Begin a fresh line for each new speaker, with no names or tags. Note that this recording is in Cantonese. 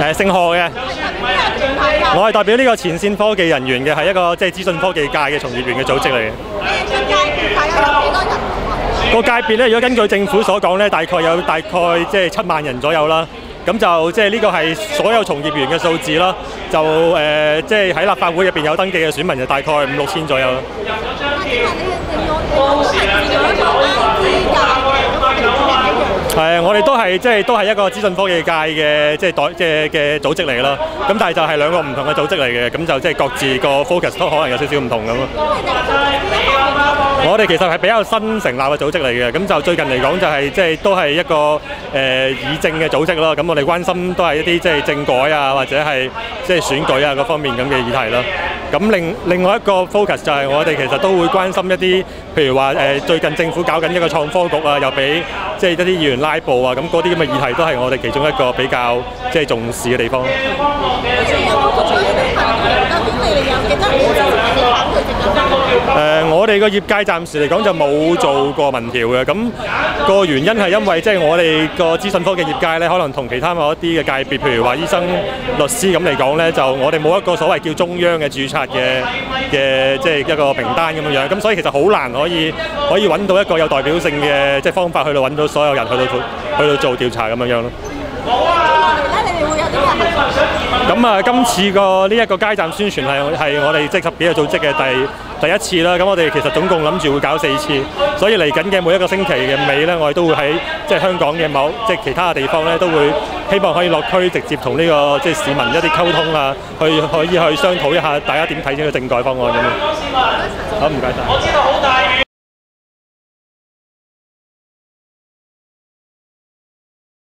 姓賀嘅，我係代表呢個前線科技人員嘅，係一個即係資訊科技界嘅從業員嘅組織嚟嘅。個界別咧，如果根據政府所講咧，大概即係7萬人左右啦。咁就即係呢個係所有從業員嘅數字啦。就即係喺立法會入邊有登記嘅選民就大概5、6千左右啦。我哋都係都係一個資訊科技界嘅嘅組織嚟啦。咁但係就係2個唔同嘅組織嚟嘅，咁就即係各自個 focus 都可能有少少唔同咁咯。我哋其實係比較新成立嘅組織嚟嘅，咁就最近嚟講就係都係一個議政嘅組織啦。咁我哋關心都係一啲即係政改啊，或者係即係選舉啊嗰方面咁嘅議題啦。咁另外一個 focus 就係我哋其實都會關心一啲，譬如話最近政府搞緊一個創科局啊，又俾即係一啲議員拉布啊，咁嗰啲咁嘅議題都係我哋其中一個比較即係重視嘅地方。我哋個業界暫時嚟講就冇做過民調嘅，咁個原因係因為即係我哋個資訊科技業界咧，可能同其他某一啲嘅界別，譬如話醫生、律師咁嚟講咧，就我哋冇一個所謂叫中央嘅註冊嘅即係一個名單咁樣樣，咁所以其實好難可以揾到一個有代表性嘅即係方法去到揾到所有人去到做調查咁樣樣咯。咁今次個呢一個街站宣傳係我哋即係10幾個組織嘅第一次啦。咁我哋其實總共諗住會搞4次，所以嚟緊嘅每一個星期嘅尾咧，我哋都會喺即係香港嘅即係其他嘅地方咧，都會希望可以落區直接同呢個即係市民一啲溝通啊，可以去商討一下大家點睇呢個政改方案咁樣。好，唔該晒。